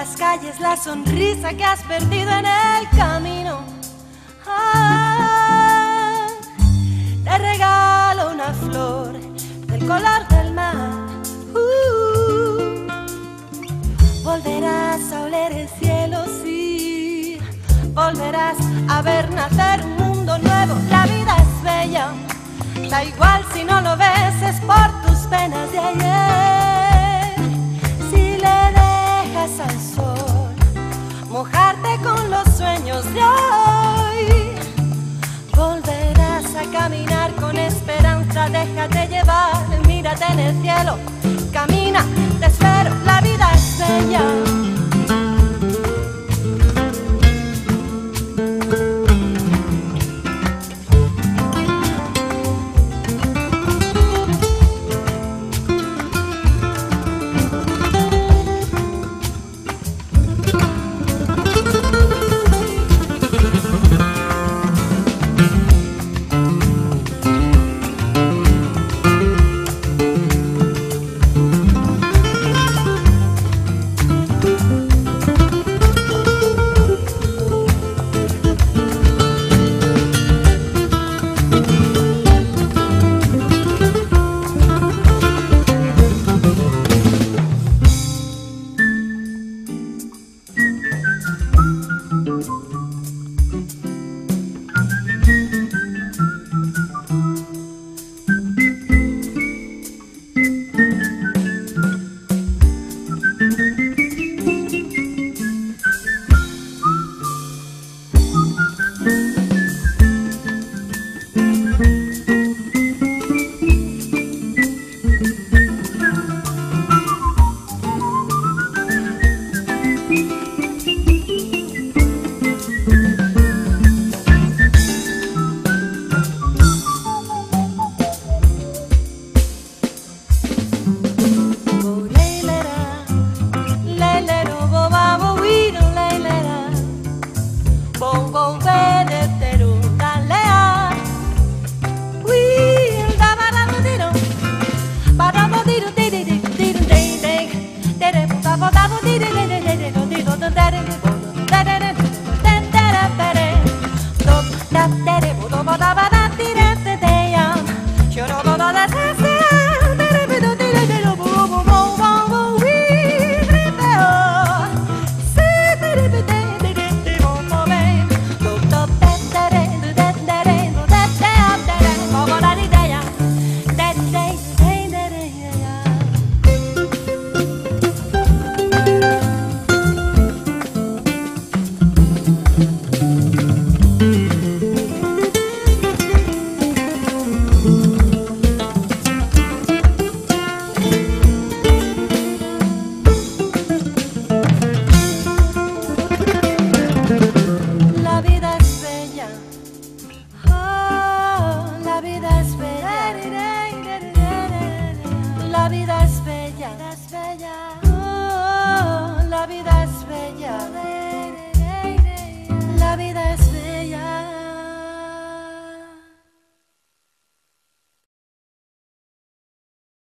las calles la sonrisa que has perdido en el camino. Ah, te regalo una flor del color del mar. Volverás a oler el cielo, sí. Volverás a ver nacer un mundo nuevo. La vida es bella, da igual si no lo ves, es por tus penas de ayer. Si le dejas al sol mojarte con los sueños de hoy, volverás a caminar con esperanza. Déjate llevar, mírate en el cielo, camina, te espero, la vida es bella.